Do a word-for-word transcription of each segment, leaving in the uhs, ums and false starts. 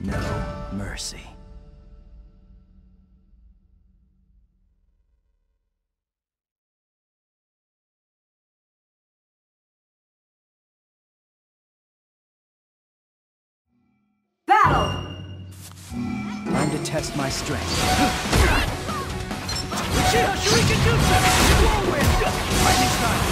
No mercy. Battle! Time to test my strength. Uchiha Shuriken Jutsu! Whirlwind! Lightning strike!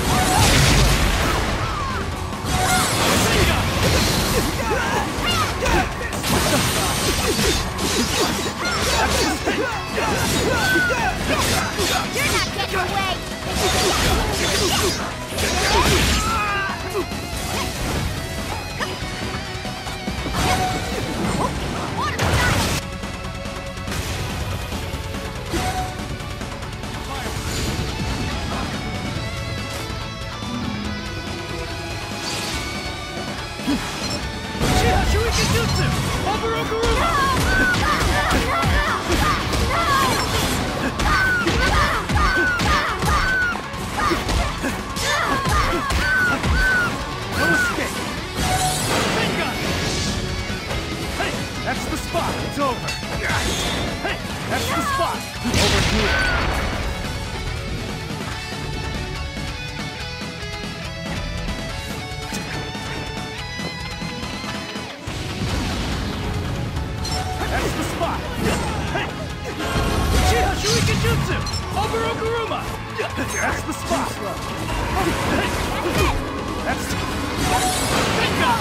You're not getting away! Uchiha Shuriken Jutsu! Overokuruma! No escape! Tenga! Hey, that's the spot. It's over. Hey, that's the spot. Over here. That's the spot! Hey! Uchiha Shuriken Jutsu! Overokuruma! That's the spot! Hey! That's the... Tenga!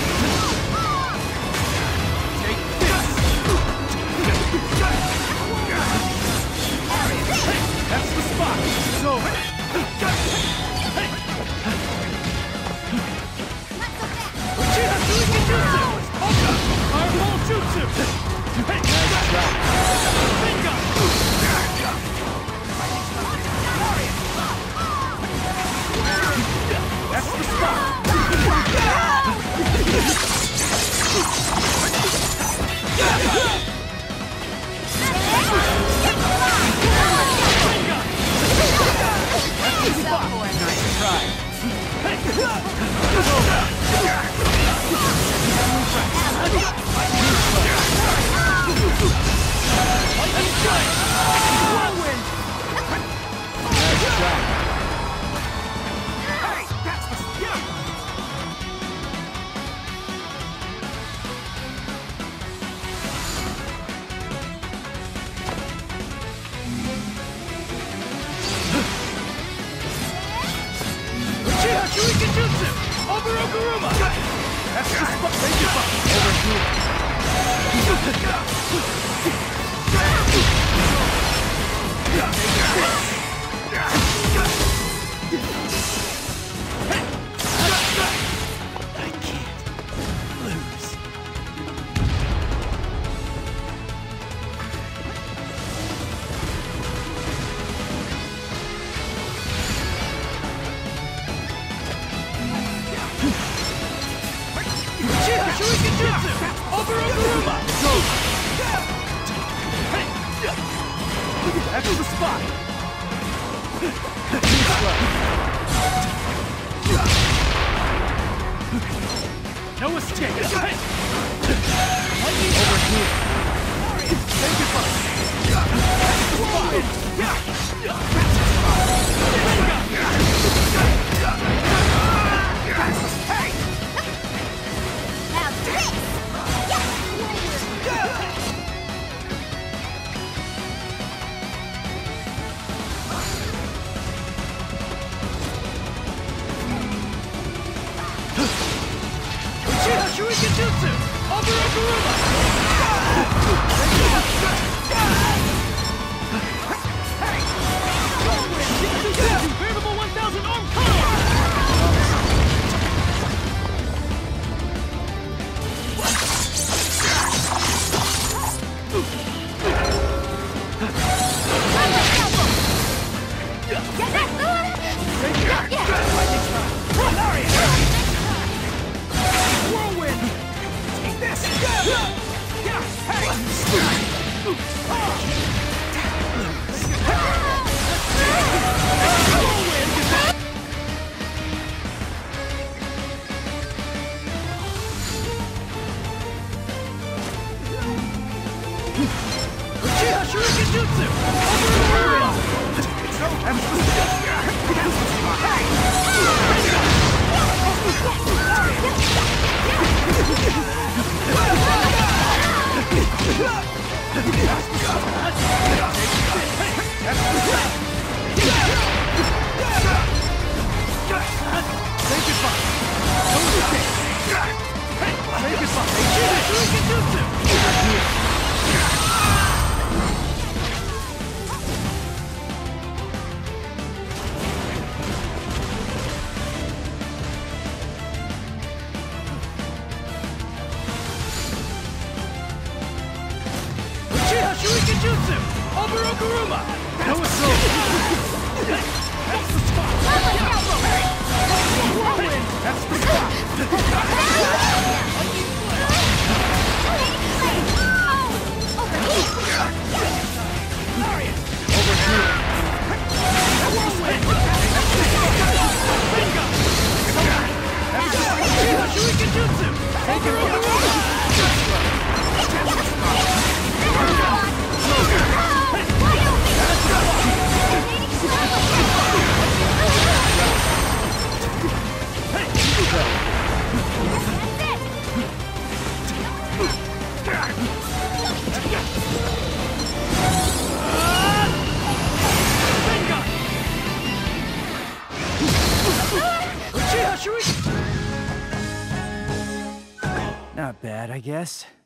Take this! Hey! That's the spot! It's over! Hey! Uchiha Shuriken Jutsu! Oka! Fireball Jutsu! Hey! Nice try! Tenga! That's the spot! Nice try! Hey! Let's try! Whirlwind! Nice try! Hey! That's the spot! Uchiha Shuriken Jutsu! Overokuruma! That's the spot! Take it back! Over here! I can't lose. Uchiha Shuriken Jutsu! Overokuruma! Go! Hey! That's the spot! No escape! Hey! Lightning over here! Take it back! That's the spot! Hey! Now this! Uchiha Shuriken Jutsu! Overokuruma! Hey! Variable one thousand arm power! Whirlwind! Take this! Hey! Shuriken Jutsu! That's the Say goodbye! No mistake! Hey! Say goodbye! Shuriken Jutsu! Over here! Uchiha Shuriken Jutsu! Over Okuruma! No, it's over! That's the spot! That's the spot! Over here! Uchiha Shuriken Jutsu! Take it over! Not bad, I guess.